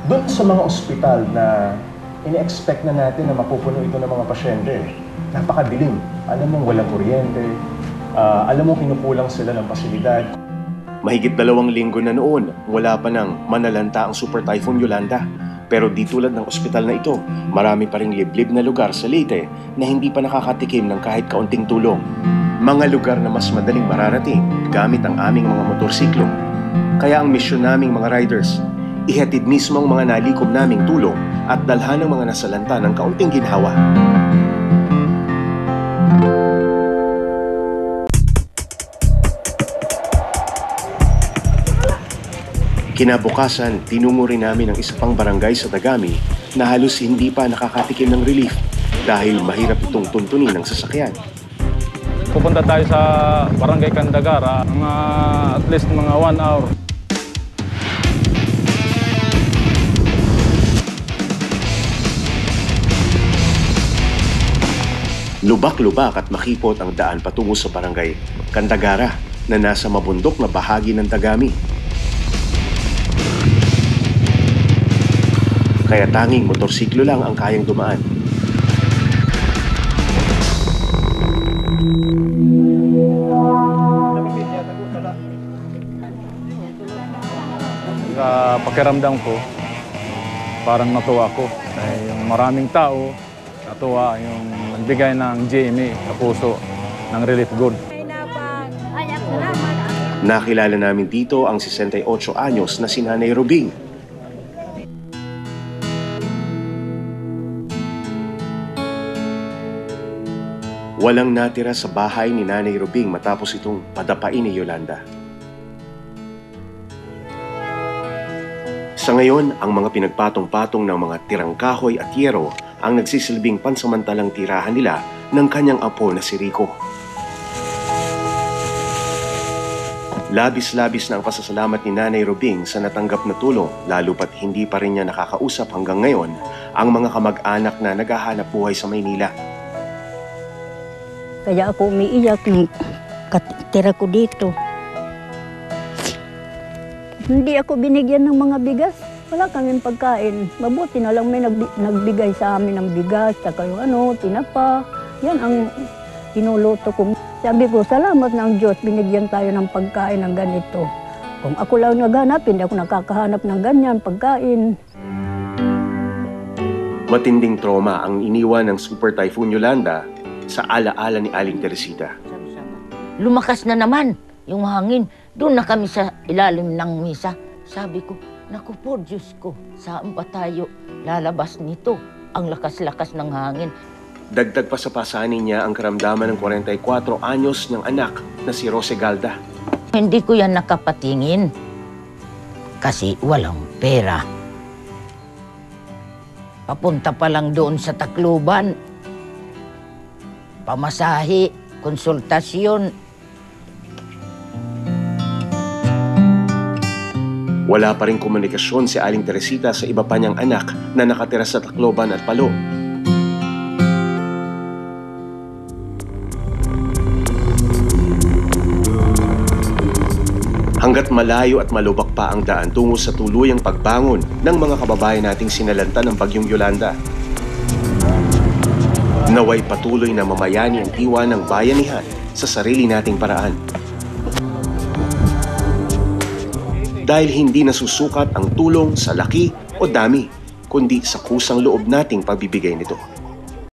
Doon sa mga ospital na ini-expect na natin na mapupuno ito ng mga pasyente, napakadilim. Alam mong walang kuryente, alam mong kinukulang sila ng pasilidad. Mahigit 2 linggo na noon, wala pa nang manalanta ang Super Typhoon Yolanda. Pero di tulad ng ospital na ito, marami pa ring liblib na lugar sa Leyte na hindi pa nakakatikim ng kahit kaunting tulong. Mga lugar na mas madaling mararating gamit ang aming mga motorsiklo. Kaya ang misyon naming mga riders, ihatid mismo ang mga nalikom naming tulong at dalhan ng mga nasalanta ng kaunting ginhawa. Kinabukasan, tinungo rin namin ang isa pang barangay sa Dagami na halos hindi pa nakakatikim ng relief dahil mahirap itong tuntunin ng sasakyan. Pupunta tayo sa Barangay Candagara, at least mga 1 hour. Lubak-lubak at makipot ang daan patungo sa Barangay Candagara na nasa mabundok na bahagi ng Dagami. Kaya tanging motorsiklo lang ang kayang dumaan. Pakiramdam ko, parang natuwa ko. Yung maraming tao, natuwa yung nagbigay ng GMA sa puso ng relief good. Nakilala namin dito ang 68 anyos na si Nanay Rubing. Walang natira sa bahay ni Nanay Rubing matapos itong padapain ni Yolanda. Sa ngayon, ang mga pinagpatong-patong ng mga tirang kahoy at yero ang nagsisilbing pansamantalang tirahan nila ng kanyang apo na si Rico. Labis-labis na ang pasasalamat ni Nanay Rubing sa natanggap na tulong, lalo pat hindi pa rin niya nakakausap hanggang ngayon ang mga kamag-anak na naghahanap buhay sa Maynila. Kaya ako umiiyak nung tira ko dito. Hindi ako binigyan ng mga bigas. Wala kaming pagkain. Mabuti na lang may nagbigay sa amin ng bigas, saka yung tinapa. Yan ang tinuluto ko. Sabi ko, salamat ng Diyos, binigyan tayo ng pagkain ng ganito. Kung ako lang naghanap, hindi ako nakakahanap ng ganyan pagkain. Matinding trauma ang iniwan ng Super Typhoon Yolanda sa alaala ni Aling Teresita. Lumakas na naman yung hangin. Doon na kami sa ilalim ng misa. Sabi ko, naku po, Diyos ko, saan pa tayo lalabas nito? Ang lakas-lakas ng hangin. Dagdag pa sa pasanin niya ang karamdaman ng 44 anyos ng anak na si Rose Galda. Hindi ko yan nakapatingin kasi walang pera. Papunta pa lang doon sa Tacloban. Pamasahe, konsultasyon. Wala pa rin komunikasyon si Aling Teresita sa iba pa niyang anak na nakatira sa Tacloban at Palo. Hanggat malayo at malubak pa ang daan tungo sa tuluyang pagbangon ng mga kababayan nating sinalanta ng Bagyong Yolanda. Naway patuloy na mamayani ang diwa ng bayanihan sa sarili nating paraan. Dahil hindi nasusukat ang tulong sa laki o dami, kundi sa kusang loob nating pagbibigay nito.